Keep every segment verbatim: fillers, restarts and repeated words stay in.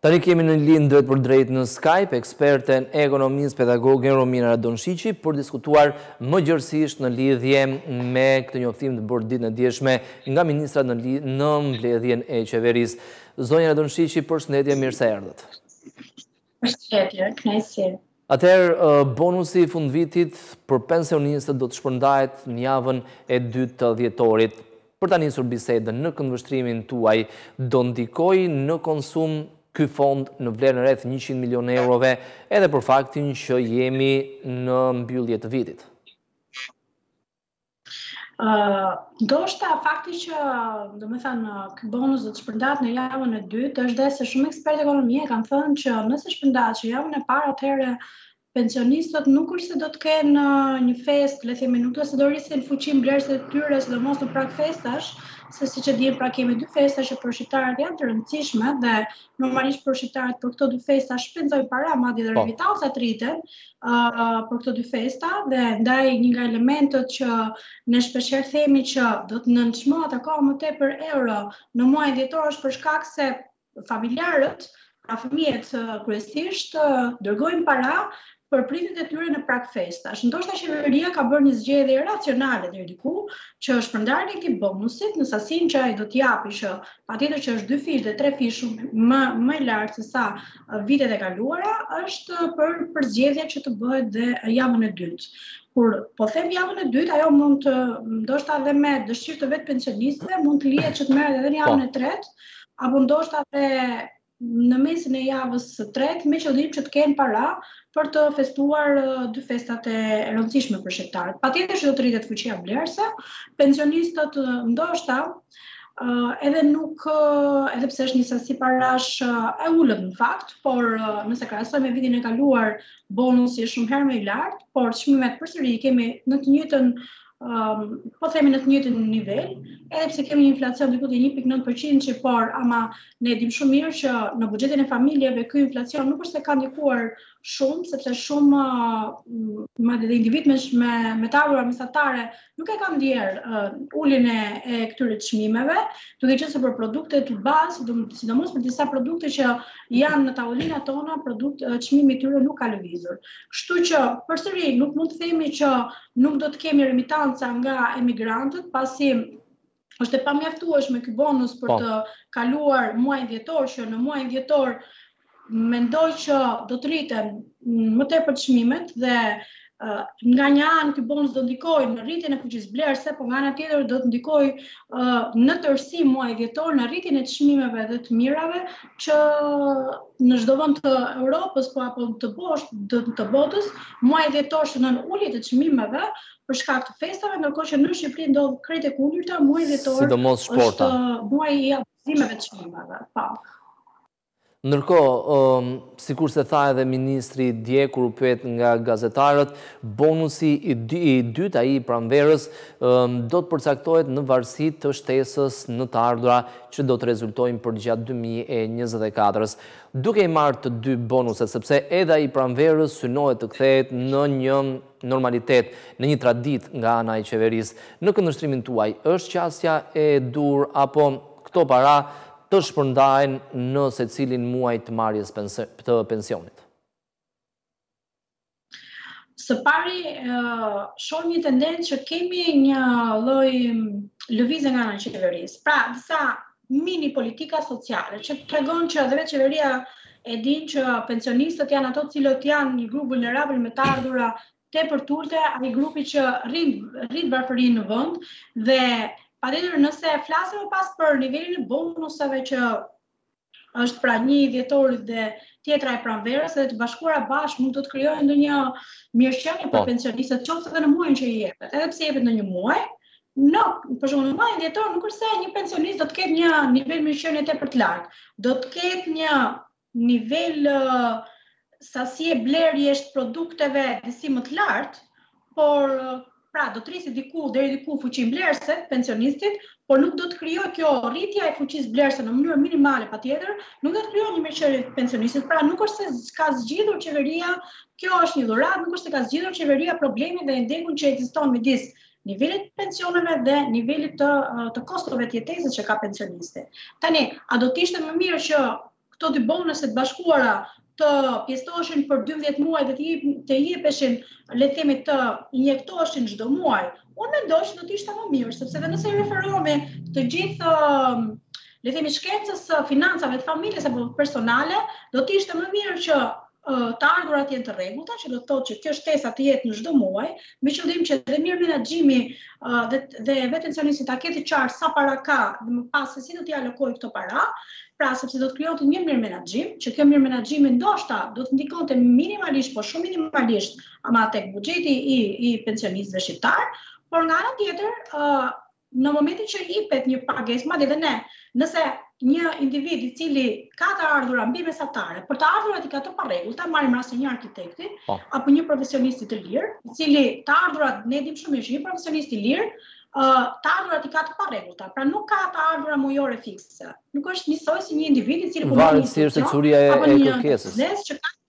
Tani kemi në linjë drejt për drejt në Skype eksperten ekonomist pedagoge Romina Radonshiqi për diskutuar më gjërësisht në lidhje me këtë njoftim të bërë ditën e djeshme nga ministrat në, në mbledhjen e qeverisë. Zonja Radonshiqi, përshëndetje, mirë se erdhët. Përshëndetje, kënaqësi. Atëherë, bonusi i fundvitit për pensionistët do të shpërndahet në javën e dytë të dhjetorit. Për ta nisur bisedën në këndvështrimin tuaj, do ndikojë në konsum ky fond në vlerën rreth njëqind milion eurove edhe për faktin që jemi në mbyllje të vitit? Uh, ndoshta fakti që, domethënë, ky bonus do të shpërndahet në javën e dytë është dhe se shumë ekspertë ekonomie kanë thënë që nëse shpërndahet që javën e parë, atëherë pensionistët nuk është se do të kenë një festë, le të themi, nuk do se do rrisin fuqinë blerëse të tyre, sidomos në prag festash, se siç e dimë, pra kemi dy festa që për shqiptarët janë të rëndësishme dhe normalisht për shqiptarët për këto dy festa shpenzojnë para, madje edhe remitancat rriten uh, për këto dy festa dhe ndaj një nga elementët që ne shpeshherë themi që do të nënçmohet akoma më tepër euro në muajin dhjetor është për shkak se familjarët, pra fëmijët kryesisht dërgojnë para për prindërit e tyre në prag festash. Ndoshta qeveria ka bërë një zgjedhje racionale deri diku që shpërndarjen e këtij bonusit në sasinë që ai do t'i japë, që patjetër që është dy fish dhe tre fish më më lart se sa vitet e kaluara, është për për zgjedhjen që të bëhet dhe javën e dytë. Kur po them javën e dytë, ajo mund të, ndoshta edhe me dëshirë të vetë pensionistëve, mund të lihet që të merret edhe në javën e tretë, apo ndoshta edhe në mesin e javës së tretë, me qëllim që të kenë para për të festuar dy festat e rëndësishme për shqiptarët. Patjetër që do të rritet fuqia blerëse, pensionistët ndoshta edhe nuk, edhe pse është një sasi parash e ulët në fakt, por nëse krahasojmë me vitin e kaluar, bonusi është shumë herë më i lartë, por çmimet përsëri kemi në të njëjtën Um, po themi në të njëjtin nivel, edhe pse kemi një inflacion diku te një pikë nëntë përqind, që por ama ne dim shumë mirë që në buxhetin e familjeve ky inflacion nuk është se ka ndikuar shumë, sepse shumë uh, madje edhe individ me me, me tavura mesatare nuk e kanë ndier uh, uljen e, e këtyre çmimeve, duke qenë se për produkte të bazë, sidomos për disa produkte që janë në tavolinat tona, produkt uh, çmimi i tyre nuk ka lëvizur. Kështu që përsëri nuk mund të themi që nuk do të kemi remitanca nga emigrantët, pasi është e pamjaftueshme ky bonus për të kaluar muajin dhjetor, që në muajin dhjetor mendoj që do të rriten më tepër çmimet dhe uh, nga një anë ky bonus do ndikojë në rritjen e fuqisë blerëse, por nga ana tjetër do të ndikojë uh, në tërësi muajin dhjetor në rritjen e çmimeve dhe të mirave që në çdo vend të Europës po apo të boshtë të, të botës, muaji dhjetor shënon ulje të çmimeve për shkak të festave, ndërkohë që në Shqipëri ndodh krejt e kundërta, muaji dhjetor është muaji i abuzimeve të çmimeve. Pa. Ndërkohë, um, sikur se tha edhe ministri dje kur u pyet nga gazetarët, bonusi i, dy, i dytë, ai i pranverës, um, do të përcaktohet në varësi të shtesës në të ardhura që do të rezultojnë për gjatë dy mijë e njëzet e katër. Duke i marrë të dy bonuset, sepse edhe ai i pranverës synohet të kthehet në një normalitet, në një tradit nga ana e qeverisë, në këndvështrimin tuaj, është qasja e dur apo këto para të shpërndajnë në secilin muaj të marrjes të pensionit? Së pari, shohim një tendencë që kemi një lloj lëvizje nga ana e qeverisë. Pra, disa mini politika sociale që tregon që edhe vetë qeveria e din që pensionistët janë ato cilët janë një grup vulnerabël me të ardhura tepër të ulta, ai grupi që rrin rrit varfërinë në vend dhe patjetër nëse flasim më pas për nivelin e bonusave që është pra një i dhjetorit dhe tjetra e pranverës, dhe të bashkuara bashkë nuk do të krijojë ndonjë mirëqenie për pensionistët, qoftë edhe në muajin që i jepet. Edhe pse jepet në një muaj, no, për shembull në muajin dhjetor nuk është se një pensionist do të ketë një nivel mirëqenie tepër të lartë. Do të ketë një nivel uh, sasie blerjesh produkteve disi më të lartë, por uh, pra do të rrisi diku deri diku fuqinë blerëse pensionistit, por nuk do të krijojë kjo rritja e fuqisë blerëse në mënyrë minimale patjetër, nuk do të krijojë një mirëqenie të pensionistit. Pra nuk është se ka zgjidhur qeveria, kjo është një dhuratë, nuk është se ka zgjidhur qeveria problemin dhe ndekun që ekziston midis nivelit të pensioneve dhe nivelit të, të kostove të jetesës që ka pensionisti. Tani, a do të ishte më mirë që këto dy bonuset bashkuara të pjesëtoheshin për dymbëdhjetë muaj dhe të jepeshin, le të themi, të injektoheshin çdo muaj, unë mendoj që do të ishte më mirë, sepse dhe nëse referohemi të gjithë, le të themi, shkencës së financave të familjes apo personale, do të ishte më mirë që të ardhurat jenë të rregullta, që do të thotë që kjo shtesa të jetë në çdo muaj, me qëllim që dhe mirë menaxhimi dhe, dhe vetë pensionisti ta ketë qartë sa para ka dhe më pas se si do t'i alokojë këto para, pra sepse do të krijohet një mirë menaxhim, që kjo mirë menaxhim ndoshta do të ndikonte minimalisht, po shumë minimalisht, ama tek buxheti i, i pensionistëve shqiptar, por nga ana tjetër, në momentin që jepet një pagesë, madje edhe ne, nëse një individ i cili ka të ardhura mbi mesatare, për të ardhurat i ka të parregullta, marrim rastin një arkitekti oh. apo një profesionist i të lirë, i cili të ardhurat ne dim shumë mirë që një profesionist i lirë, uh, të ardhurat i ka të parregullta, pra nuk ka të ardhura mujore fikse. Nuk është njësoj si një individ i cili punon në institucion apo një biznes që ka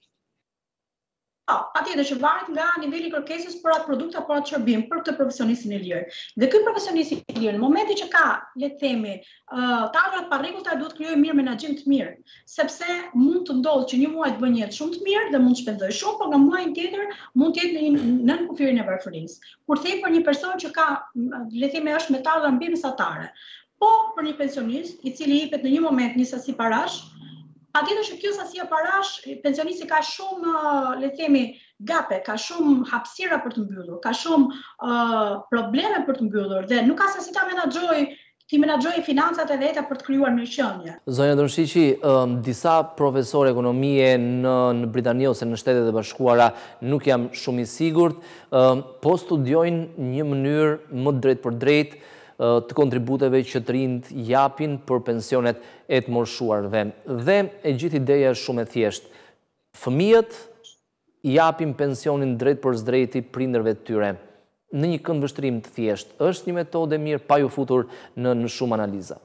Po, patjetër që varet nga niveli i kërkesës për atë produkt apo atë shërbim për këtë profesionistin e lirë. Dhe ky profesionist i lirë, në momentin që ka, le të themi, të ardhurat parregullta, duhet të krijojë mirë menaxhim të mirë, sepse mund të ndodhë që një muaj të bëjë jetë shumë të mirë dhe mund të shpenzojë shumë, por nga muaji tjetër mund të jetë në nën kufirin e varfërisë. Kur thej për një person që ka, le të themi, është me të ardhura mbi mesatare, po për një pensionist i cili jepet në një moment një sasi parash, patjetër që kjo sasia parash, pensionisti ka shumë, le të themi, gape, ka shumë hapësira për të mbyllur, ka shumë uh, probleme për të mbyllur dhe nuk ka se si ta menaxhoj, ti menaxhoj financat e veta për të krijuar mirëqenie. Zonja Dërshiqi, um, disa profesorë ekonomie në, në Britani ose në Shtetet e Bashkuara, nuk jam shumë i sigurt, um, po studiojnë një mënyrë më drejt për drejt të kontributeve që të rinjt japin për pensionet e të morshuarve. Dhe e gjithë ideja është shumë e thjeshtë. Fëmijët japin pensionin drejt për drejti prindërve të tyre. Në një këndvështrim të thjeshtë, është një metodë mirë pa ju futur në, në shumë analiza.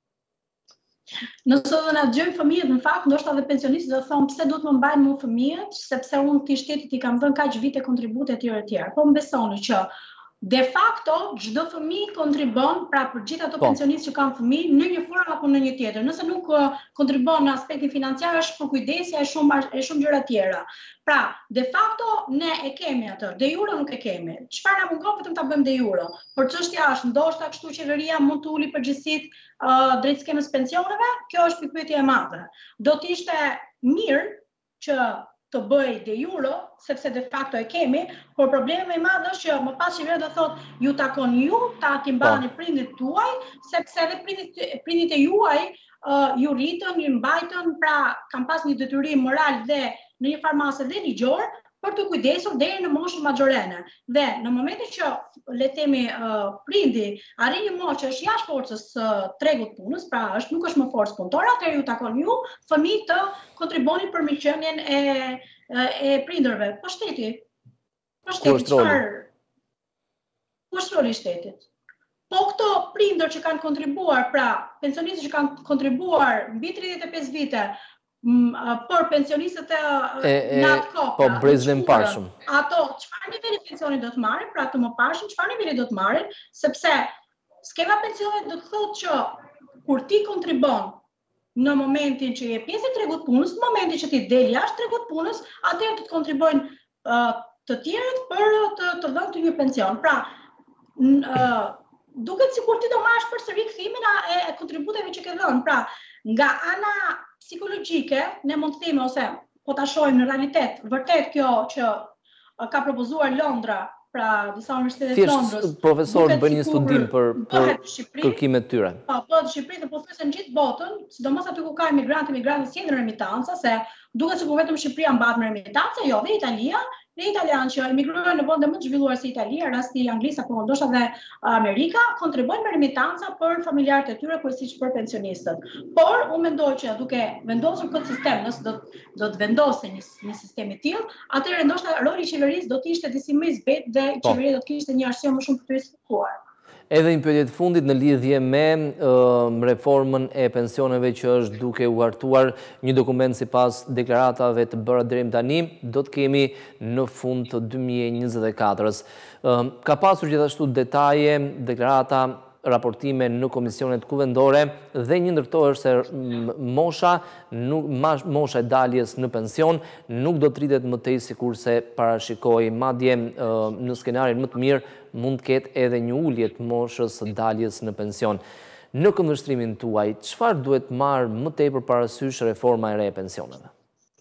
Nëse do na dëgjojnë fëmijët, në fakt, ndoshta edhe pensionistët do thonë pse duhet më mbajnë mua fëmijët, sepse unë këtij shtetit i kam dhënë kaq vite kontribute etj etj. Po më besoni që de facto, çdo fëmijë kontribon, pra për gjithë ato pensionistë që kanë fëmijë, në një formë apo në një tjetër. Nëse nuk kontribon në aspektin financiar, është për kujdesja e shumë e shumë gjëra tjera. Pra, de facto ne e kemi atë, de jure nuk e kemi. Çfarë na mungon vetëm ta bëjmë de jure? Por çështja është, ndoshta kështu qeveria mund të uli përgjegjësitë uh, drejt skemës pensioneve, kjo është pikpyetje e madhe. Do të ishte mirë që të bëj de jure, sepse de facto e kemi, por problemi më i madh është që më pas qeveria do thotë ju takon ju, ta ti mbani prindit tuaj, sepse edhe prindit prindit e juaj uh, ju rritën, ju mbajtën, pra kanë pas një detyrim moral dhe në një farmase dhe ligjor për të kujdesur deri në moshën magjorene. Dhe në momentin që le të themi uh, prindi arrin një moshë që është jashtë forcës së uh, tregut punës, pra është nuk është më forcë punëtore, atëherë ju takon ju fëmijë të kontribonin për mirëqenien e e prindërve. Po shteti. Po shteti çfarë? Po roli i shtetit. Po këto prindër që kanë kontribuar, pra pensionistët që kanë kontribuar mbi tridhjetë e pesë vite për pensionistët e në atë kohë. Po brezën e parshëm. Ato çfarë niveli pensioni do të marrin, pra të mëparshëm çfarë niveli do të marrin, sepse skema pensionit do të thotë që kur ti kontribon në momentin që je pjesë e tregut punës, në momentin që ti del jashtë tregut punës, atëherë të kontribojnë uh, të tjerët për të, të dhënë të një pension. Pra, uh, duket sikur ti do marrësh përsëri kthimin e, e kontributeve që ke dhënë. Pra, nga ana psikologjike, ne mund të themi ose po ta shohim në realitet, vërtet kjo që uh, ka propozuar Londra, pra disa universitete të Londrës. Thjesht profesor bën një studim për, për kërkimet tyre. Po, po në Shqipëri dhe pothuajse në gjithë botën, sidomos aty ku ka emigrantë, emigrantë si në remitanca, se duket sikur vetëm Shqipëria mbahet me remitanca, jo, dhe Italia, dhe italianë që emigrojnë në vende më të zhvilluar si Italia, rasti Anglisë apo ndoshta dhe Amerika, kontribojnë me remitanca për familjarët e tyre, kryesisht për pensionistët. Por unë mendoj që duke vendosur këtë sistem, nëse do do të vendosë një, një sistem i tillë, atëherë ndoshta roli i qeverisë do të ishte disi më i zbet dhe qeveria do të kishte një arsye më shumë për të risifikuar. Edhe një pyetje të fundit në lidhje me uh, reformën e pensioneve që është duke u hartuar, një dokument sipas deklaratave të bëra deri më tani, do të kemi në fund të dy mijë e njëzet e katër-s. Uh, ka pasur gjithashtu detaje, deklarata raportime në komisionet kuvendore dhe një ndër to është se mosha, mosha e daljes në pension nuk do të rritet më tej sikurse parashikoi, madje në skenarin më të mirë mund të ketë edhe një ulje të moshës së daljes në pension. Në këndvështrimin tuaj, çfarë duhet marrë më tepër parasysh reforma e re e pensioneve?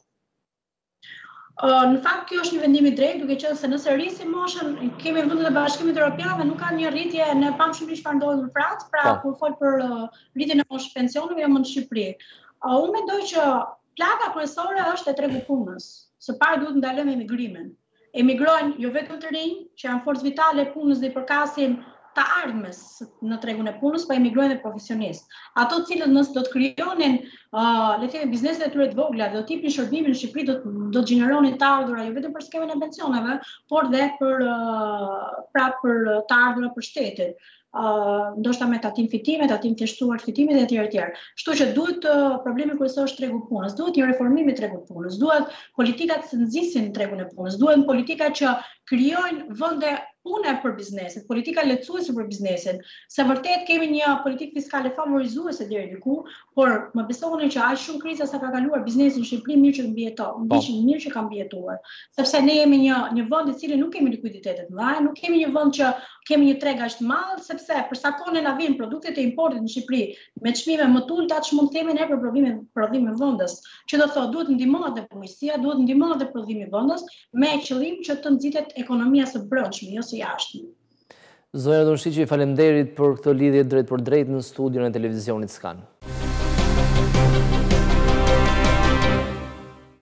Në fakt, kjo është një vendim i drejtë, duke qenë se nëse rrisim moshën, kemi vendet e Bashkimit Evropian dhe nuk ka një rritje në pamshmëri çfarë ndodhi në Francë, pra kur fol për rritjen e moshës pensioneve jo më në Shqipëri. Unë mendoj që plaka kryesore është e tregu punës. Së pari duhet ndalojmë emigrimin. Emigrojnë jo vetëm të rinj, që janë forcë vitale e punës dhe i përkasin të ardhmes në tregun e punës, pa emigrojnë dhe profesionistë. Ato të cilët nëse do të krijonin, le të themi, bizneset e tyre të vogla, do të jepnin shërbimin në Shqipëri, do të do të gjeneronin të ardhura jo vetëm për skemën e pensioneve, por dhe për prapë për të ardhura për shtetin. Ndoshta me tatim fitime, tatim thjeshtuar fitimit dhe etj etj. Kështu që duhet problemi kryesor është tregu i punës, duhet një reformim i tregut të punës, duhet politikat që nxisin tregun e punës, duhen politika që krijojnë vende pune për bizneset, politika lehtësuese për biznesin. Se vërtet kemi një politikë fiskale favorizuese deri diku, por më besoni që aq shumë kriza sa ka kaluar biznesi në Shqipëri mirë që mbijeton, mirë që ka mbijetuar. Sepse ne jemi një një vend i cili nuk kemi likuiditete të mëdha, nuk kemi një vend që kemi një treg aq të madh, sepse për sa kohë na vijnë produktet e importit në Shqipëri me çmime më të ulta, ç'mund të kemi ne për prodhime prodhime vendas. Që do thotë duhet ndihmohet dhe bujqësia, duhet ndihmohet dhe prodhimi vendas me qëllim që të nxitet ekonomia së brendshme, jo së jashtme. Zoja Donshiqi, faleminderit për këtë lidhje drejt për drejt në studion e televizionit Skan.